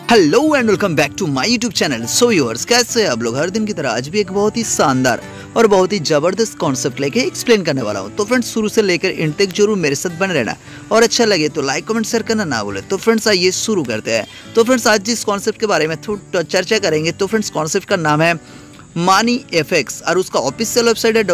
Hello and welcome back to my YouTube channel. So viewers, कैसे आप लोग? हर दिन की तरह आज भी एक बहुत ही शानदार और बहुत ही जबरदस्त कॉन्सेप्ट लेके एक्सप्लेन करने वाला हूँ। तो फ्रेंड्स, शुरू से लेकर एंड तक जरूर मेरे साथ बने रहना और अच्छा लगे तो लाइक कमेंट शेयर करना ना भूले। तो फ्रेंड्स, आइए शुरू करते हैं। तो फ्रेंड्स, आज जिस कॉन्सेप्ट के बारे में थोड़ा चर्चा करेंगे, तो फ्रेंड्स कॉन्सेप्ट का नाम है MoneyFX और उसका ऑफिशियल वेबसाइट है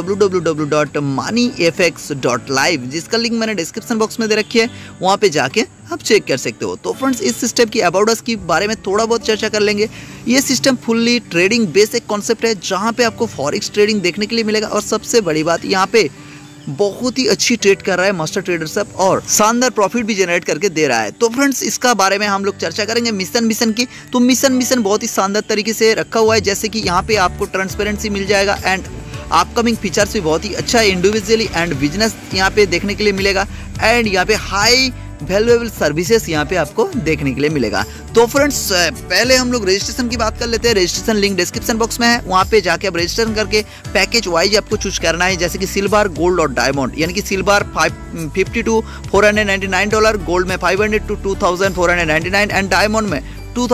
www.moneyfx.live, जिसका लिंक मैंने डिस्क्रिप्शन बॉक्स में दे रखी है, वहाँ पे जाके आप चेक कर सकते हो। तो फ्रेंड्स, इस सिस्टम की अबाउट अस के बारे में थोड़ा बहुत चर्चा कर लेंगे। ये सिस्टम फुल्ली ट्रेडिंग बेस्ड एक कॉन्सेप्ट है, जहाँ पे आपको फॉरेक्स ट्रेडिंग देखने के लिए मिलेगा और सबसे बड़ी बात, यहाँ पे बहुत ही अच्छी ट्रेड कर रहा है मास्टर ट्रेडर सब और शानदार प्रॉफिट भी जनरेट करके दे रहा है। तो फ्रेंड्स, इसका बारे में हम लोग चर्चा करेंगे मिशन की। तो मिशन बहुत ही शानदार तरीके से रखा हुआ है, जैसे कि यहाँ पे आपको ट्रांसपेरेंसी मिल जाएगा एंड अपकमिंग फीचर्स भी बहुत ही अच्छा है। इंडिविजुअली एंड बिजनेस यहाँ पे देखने के लिए मिलेगा एंड यहाँ पे हाई वैल्यूएबल सर्विसेज यहाँ पे आपको देखने के लिए मिलेगा। तो फ्रेंड्स, पहले हम लोग रजिस्ट्रेशन की बात कर लेते हैं। रजिस्ट्रेशन लिंक डिस्क्रिप्शन बॉक्स में है, वहाँ पे जाके आप रजिस्ट्रेशन करके पैकेज वाइज आपको चूज करना है, जैसे कि सिल्वर, गोल्ड और डायमंड। यानी कि सिल्वर $550 to $499, गोल्ड में $500 to $2499 एंड डायमंड में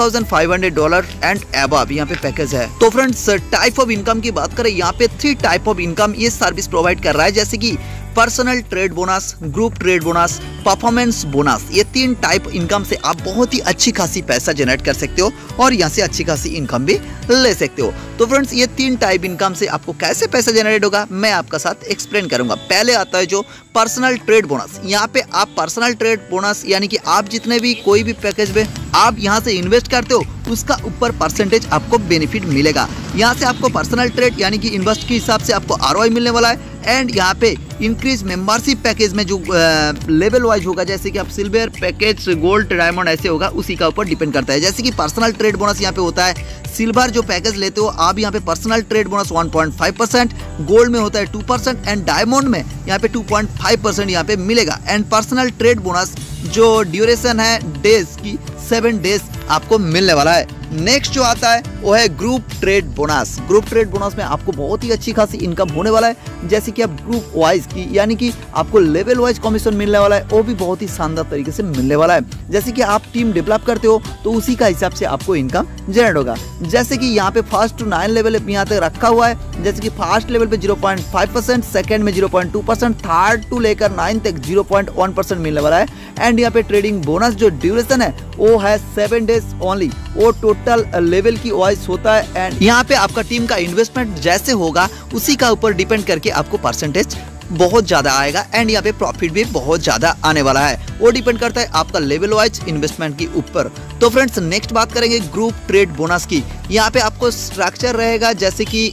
$2500 एंड अबव यहाँ पे पैकेज है। तो फ्रेंड्स, टाइप ऑफ इनकम की बात करें, यहाँ पे 3 टाइप ऑफ इनकम ये सर्विस प्रोवाइड कर रहा है, जैसे कि personal trade bonus, group trade bonus, performance bonus. ये 3 टाइप इनकम से आप बहुत ही अच्छी खासी पैसा जनरेट कर सकते हो और यहाँ से अच्छी खासी इनकम भी ले सकते हो। तो फ्रेंड्स, ये 3 टाइप इनकम से आपको कैसे पैसा जनरेट होगा मैं आपका साथ एक्सप्लेन करूंगा। पहले आता है जो पर्सनल ट्रेड बोनस। यहाँ पे आप पर्सनल ट्रेड बोनस यानी कि आप जितने भी कोई भी पैकेज में आप यहाँ से इन्वेस्ट करते हो, उसका ऊपर परसेंटेज आपको बेनिफिट मिलेगा। यहाँ से आपको पर्सनल ट्रेड यानी कि इन्वेस्ट के हिसाब से आपको ROI मिलने वाला है एंड यहाँ पे इंक्रीज मेंबरशिप पैकेज में जो लेवल वाइज होगा, जैसे कि आप सिल्वर पैकेज, गोल्ड, डायमंड ऐसे होगा, उसी का ऊपर डिपेंड करता है। जैसे कि पर्सनल ट्रेड बोनस यहाँ पे होता है, सिल्वर जो पैकेज लेते हो आप, यहाँ पे पर्सनल ट्रेड बोनस 1.5%, गोल्ड में होता है 2% एंड डायमंड में यहाँ पे 2.5% यहाँ पे मिलेगा। एंड पर्सनल ट्रेड बोनस जो ड्यूरेशन है डेज की 7 डेज आपको मिलने वाला है। नेक्स्ट जो आता है वो है group trade bonus. Group trade bonus में आपको बहुत ही अच्छी खासी इनकम होने वाला है, जैसे कि आप ग्रुप वाइज की यानी कि आपको लेवल वाइज कमीशन मिलने वाला है, वो भी बहुत ही शानदार तरीके से मिलने वाला है। जैसे कि आप टीम डेवलप करते हो तो उसी का हिसाब से आपको इनकम जनरेट होगा। जैसे कि यहाँ पे फर्स्ट टू 9 लेवल यहाँ तक रखा हुआ है, जैसे कि फर्स्ट लेवल पे 0.5%, सेकेंड में 0.2%, थर्ड टू लेकर 9 तक 0.1% मिलने वाला है। एंड यहाँ पे ट्रेडिंग बोनस जो ड्यूरेशन है वो है 7 डेज ओनली, वो टोटल लेवल की वाइज होता है एंड यहाँ पे आपका टीम का इन्वेस्टमेंट जैसे होगा उसी का ऊपर डिपेंड करके आपको परसेंटेज बहुत ज्यादा आएगा एंड यहाँ पे प्रॉफिट भी बहुत ज्यादा आने वाला है। वो डिपेंड करता है आपका लेवल वाइज इन्वेस्टमेंट के ऊपर। तो फ्रेंड्स, नेक्स्ट बात करेंगे ग्रुप ट्रेड बोनस की। यहाँ पे आपको स्ट्रक्चर रहेगा, जैसे कि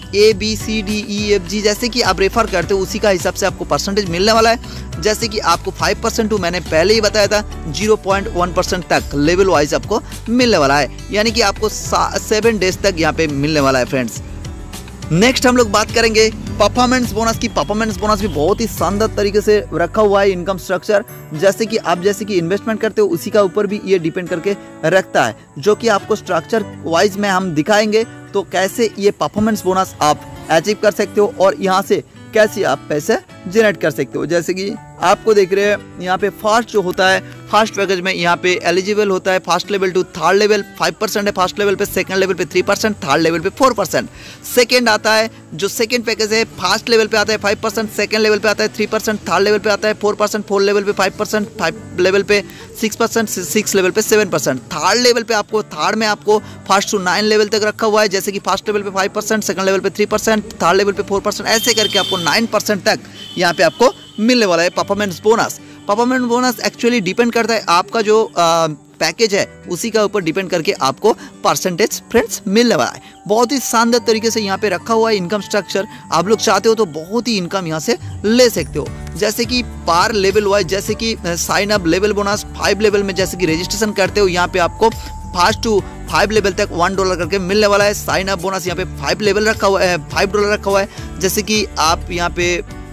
ABCDEFG, जैसे कि आप रेफर करते हो उसी का हिसाब से आपको परसेंटेज मिलने वाला है। जैसे कि आपको 5% मैंने पहले ही बताया था 0.1% तक लेवल वाइज आपको मिलने वाला है, यानी कि आपको 7 डेज तक यहाँ पे मिलने वाला है फ्रेंड्स। नेक्स्ट हम लोग बात करेंगे परफॉर्मेंस बोनस की। परफॉर्मेंस बोनस भी बहुत ही शानदार तरीके से रखा हुआ है इनकम स्ट्रक्चर, जैसे कि आप इन्वेस्टमेंट करते हो उसी का ऊपर भी ये डिपेंड करके रखता है, जो कि आपको स्ट्रक्चर वाइज में हम दिखाएंगे तो कैसे ये परफॉर्मेंस बोनस आप अचीव कर सकते हो और यहाँ से कैसे आप पैसे जनरेट कर सकते हो। जैसे कि आपको देख रहे हैं यहाँ पे फर्स्ट जो होता है, फर्स्ट पैकेज में यहाँ पे एलिजिबल होता है first level to third level 5% है फर्स्ट लेवल पे, सेकंड लेवल पे 3%, थर्ड लेवल पे 4%। सेकंड आता है जो सेकंड पैकेज है, फर्स्ट लेवल पे आता है 5%, सेकंड लेवल पे आता है 3%, थर्ड लेवल पे आता है 4%, फोर्थ लेवल पे 5%, 5 लेवल पे 6%, 6 लेवल पे 7%। थर्ड लेवल पे आपको थर्ड में आपको फर्स्ट टू 9 लेवल तक रखा हुआ है, जैसे कि फर्स्ट लेवल पे 5%, सेकंड लेवल पे 3%, थर्ड लेवल पे 4%, ऐसे करके आपको 9% तक यहाँ पे आपको मिलने वाला है performance bonus. Performance bonus actually depend करता है आपका जो पैकेज है उसी का ऊपर डिपेंड करके आपको परसेंटेज फ्रेंड्स मिलने वाला है। बहुत ही शानदार तरीके से यहाँ पे रखा हुआ है इनकम स्ट्रक्चर। आप लोग चाहते हो तो बहुत ही इनकम यहाँ से ले सकते हो, जैसे कि पार लेवल वाइज, जैसे कि sign up level bonus 5 level में, जैसे कि रजिस्ट्रेशन करते हो यहाँ पे आपको फर्स्ट टू 5 लेवल तक $1 करके मिलने वाला है। साइन अप बोनस यहाँ पे 5 लेवल रखा हुआ है, $5 रखा हुआ है। जैसे कि आप यहाँ पे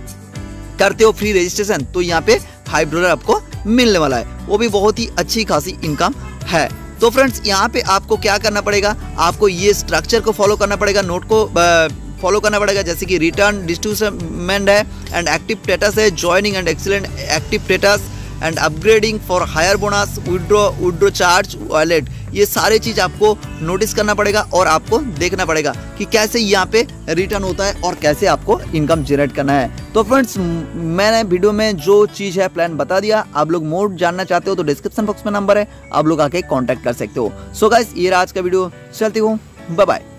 करते हो फ्री रजिस्ट्रेशन तो यहाँ पे $5 आपको मिलने वाला है, वो भी बहुत ही अच्छी खासी इनकम है। तो फ्रेंड्स, यहाँ पे आपको क्या करना पड़ेगा, आपको ये स्ट्रक्चर को फॉलो करना पड़ेगा, नोट को फॉलो करना पड़ेगा, जैसे कि रिटर्न डिस्ट्रीब्यूशन है एंड एक्टिव स्टेटस है, joining and excellent active status and upgrading for higher bonus, withdraw charge wallet. ये सारे चीज़ आपको नोटिस करना पड़ेगा और आपको देखना पड़ेगा कि कैसे यहाँ पे रिटर्न होता है और कैसे आपको इनकम जनरेट करना है। तो फ्रेंड्स मैंने वीडियो में जो चीज़ है प्लान बता दिया। आप लोग मोर जानना चाहते हो तो डिस्क्रिप्शन बॉक्स में नंबर है, आप लोग आके कांटेक्ट कर सकते हो। सो गाइस ये रहा आज का वीडियो, चलती हूँ, बाय बाय।